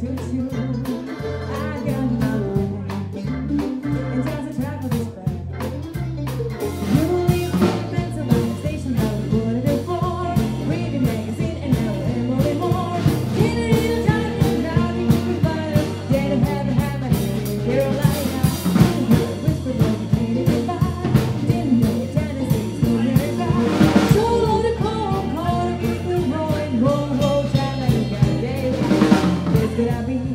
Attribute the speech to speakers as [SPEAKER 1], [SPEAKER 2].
[SPEAKER 1] suits you. I got nothing, and just a track of this bag. You leave me mental manifestation of what it is for. Reading magazine and now and more. In a little time, and now you can provide us. They don't have a habit, they're all lying now. You whisper, but you can't even buy. Didn't know your tendencies, no very bad. So low the call to keep them rolling. Whoa, whoa, child, I got daily. This could I be?